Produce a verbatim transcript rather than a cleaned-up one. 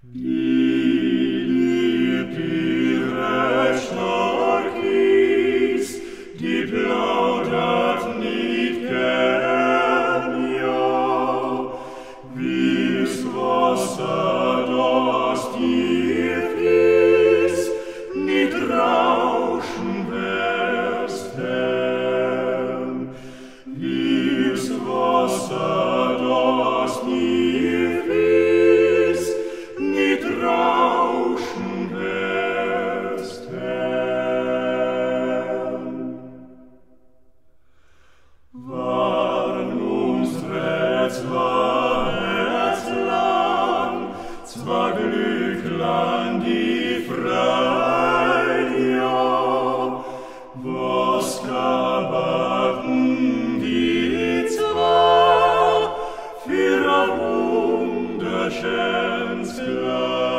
Die liebt die Rechtstarkis, die plaudert nicht gern, ja, wie's Wasser das tief fließt, nicht rauschen wär's fern, wie's Wasser das tief fließt, nicht rauschen wär's fern. Warn unseres Herz lang, zwar Glücklein die Freude, ja, was gaberten die zwei für ein wunderschönes Kleid.